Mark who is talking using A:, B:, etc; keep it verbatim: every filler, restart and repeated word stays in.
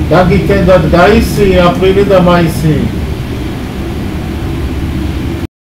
A: Daqui tem dor de gaice, a ferida vai ser.